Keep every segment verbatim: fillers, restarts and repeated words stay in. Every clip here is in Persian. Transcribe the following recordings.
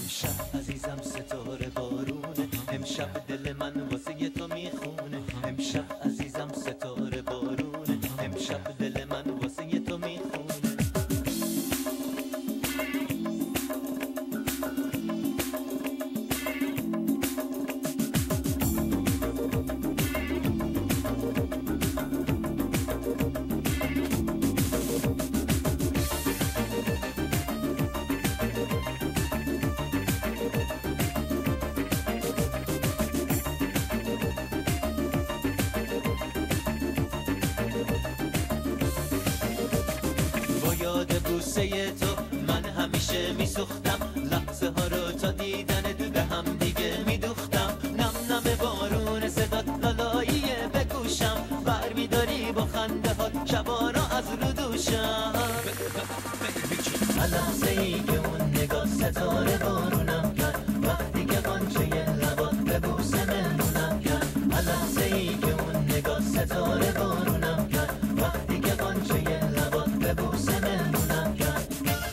امشب عزیزم ستاره بارونه، امشب دل من واسه تو میخونه. امشب عزیزم ستاره بارونه، امشب دل من واسه تو میخونه. یاد بوسه تو من همیشه میسوختم، لحظه ها رو تا دیدن تو به هم دیگه میدوختم. نم نم بارون صدات لالاییه به گوشم، بر میداری با خنده ها شبا را از رو دوشم. لحظه ای که اون نگاه ستاره بارونم کرد، وقتی که قانچه لبات به بوسه مهمونم کرد. لحظه ای که اون نگاه ستاره بارونم کرد، وقتی که قانچه لبات به بوسه مهمونم کرد.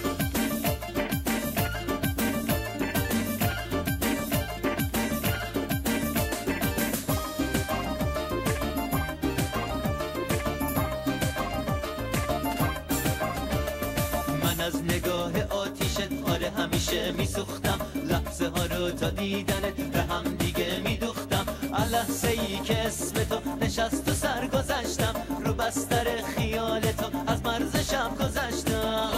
من از نگاه آتیشت آره همیشه میسوختم، لحظه ها رو تا دیدنت به هم دیگه میدوختم. لحظه ای که اسم تو نشست و سر گذشتم، رو بستر خیال تو از مرز شب گذشتم.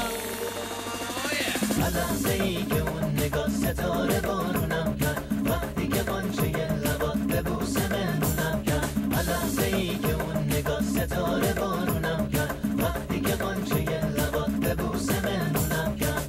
لحظه ای که اون نگاه ستاره بارونم کرد، وقتی که قانچه لبات به بوسه مهمونم کرد. لحظه ای که اون نگاه ستاره بارونم کرد، وقتی که قانچه لبات به بوسه مهمونم کرد.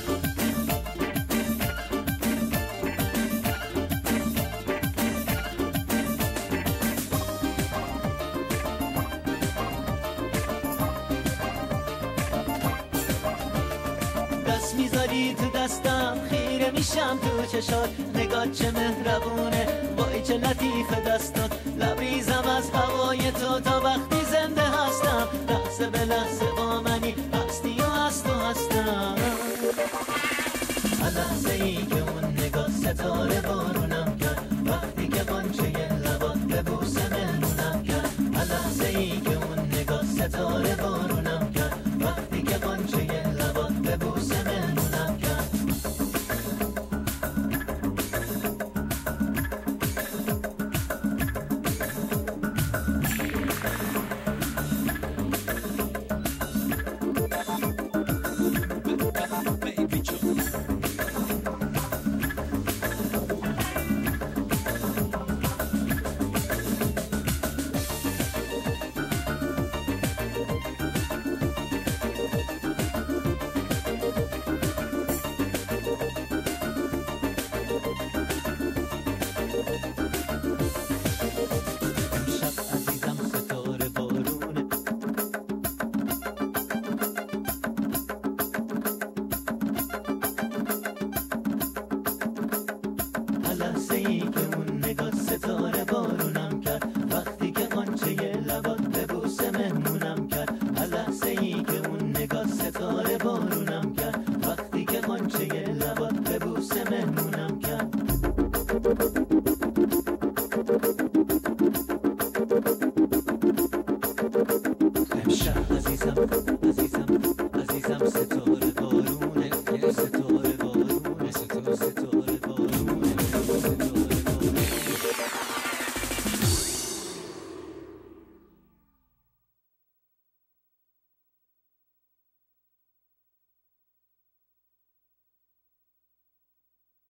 دست میذاری تو دستم، خیره میشم تو چشات، نگاه چه مهربونه، وای چه لطیف دستات. لبریزم از هوای تو تا وقتی زنده هستم، لحظه به لحظه با منی، هستی و هست و هستم. لحظه ای که اون نگاه ستاره بارونم کرد، وقتی که قانچه لبات به بوسه مهمونم کرد. لحظه ای که اون نگاه ستاره بارونم کرد، وقتی که قانچه لبات به بوسه مهمونم کرد. لحظه ای که اون نگاه ستاره بارونم کرد، وقتی که قانچه لبات به بوسه مهمونم کرد. لحظه ای که اون نگاه ستاره بارونم کرد، وقتی که قانچه لبات به بوسه مهمونم کرد. امشب عزیزم عزیزم عزیزم ستاره بارونه، ستاره بارونه، ستاره ستاره